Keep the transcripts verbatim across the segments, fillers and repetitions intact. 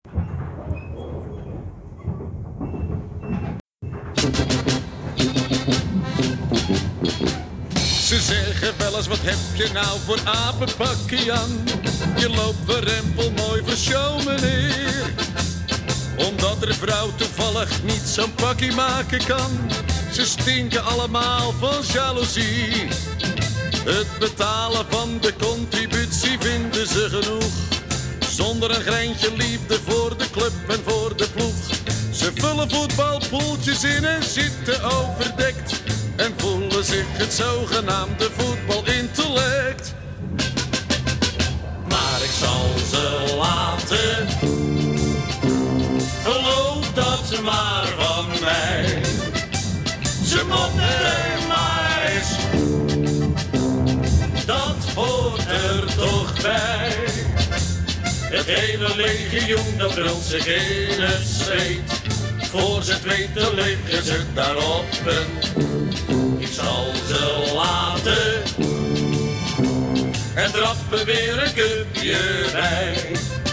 Ze zeggen wel eens, wat heb je nou voor apenpakkie aan? Je loopt verrempel mooi voor show, meneer. Omdat er vrouw toevallig niet zo'n pakkie maken kan. Ze stinken allemaal van jaloezie. Het betalen van de contributie vinden ze genoeg. Zonder een greintje liefde voor de club en voor de ploeg. Ze vullen voetbalpoeltjes in en zitten overdekt. En voelen zich het zogenaamde voetbalintellect. Maar ik zal ze laten. Geloof dat maar van mij. Ze mopperen maar eens. Dat hoort er toch bij. Het hele legioen dat brult zich in het zweet. Voor ze het weten liggen ze daarop een. Ik zal ze laten. En trappen weer een cupje bij.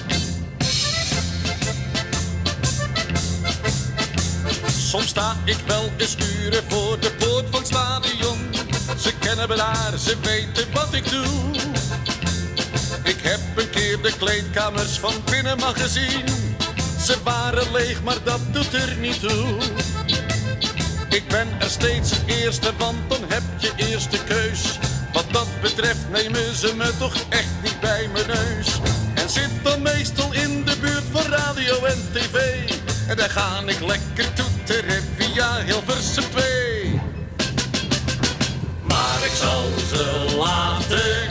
Soms sta ik wel eens uren voor de poort van het stadion. Ze kennen me daar, ze weten wat ik doe. Ik heb een keer de kleedkamers van binnen mag gezien. Ze waren leeg, maar dat doet er niet toe. Ik ben er steeds het eerste, want dan heb je eerste keus. Wat dat betreft nemen ze me toch echt niet bij mijn neus. En zit dan meestal in de buurt van radio en tv. En daar ga ik lekker toeteren via Hilversum twee. Maar ik zal ze laten.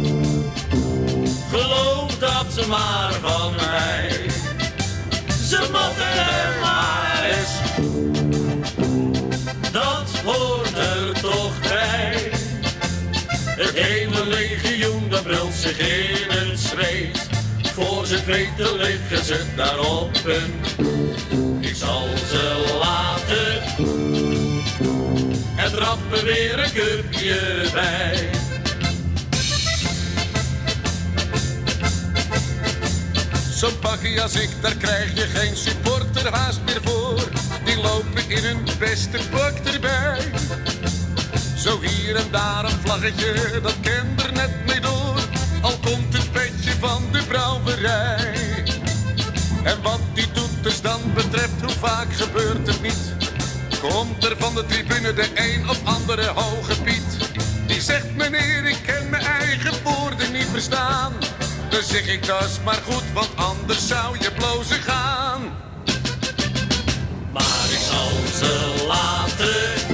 Geloof dat maar van mij. Ze mopperen maar eens. Dat hoort er toch bij. Het hele legioen dat brult zich in het zweet. Voor ze het weten liggen ze daarop een. Ik zal ze laten. En trappen weer een cupje bij. Zo'n pakkie als ik, daar krijg je geen supporter haast meer voor. Die lopen in hun beste pak erbij. Zo hier en daar een vlaggetje, dat kent er net mee door. Al komt het petje van de brouwerij. En wat die toeters dan betreft, hoe vaak gebeurt het niet? Komt er van de tribune de een of andere hoge Piet. Die zegt, meneer, ik ken mijn eigen woorden niet verstaan. Dan zeg ik, dat is maar goed, want anders zou je blozen gaan. Maar ik zal ze laten.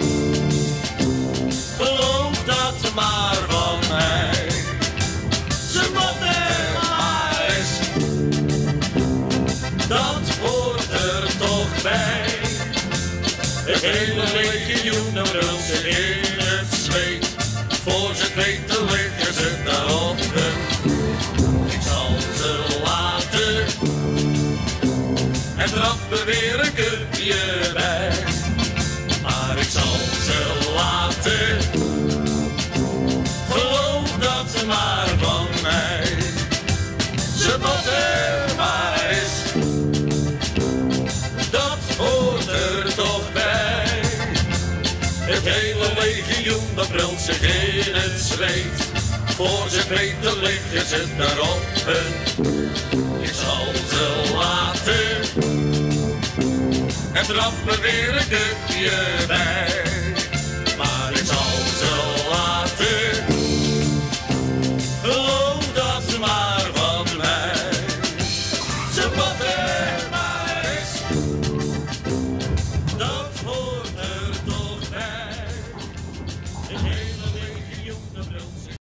Geloof dat maar van mij. Ze mopperen maar eens. Dat hoort er toch bij. Het hele legioen dat brult zich in het zweet. Voor ze het weten liggen ze daarop een. Ik zal ze laten. En trappen weer een cupje bij. Maar ik zal ze laten. Geloof dat maar van mij. Ze mopperen maar eens. Dat hoort er toch bij. Het hele legioen dat brult zich in het zweet. Voor ze weten liggen ze daarop een. Ik zal ze laten. En trappen weer een cupje bij.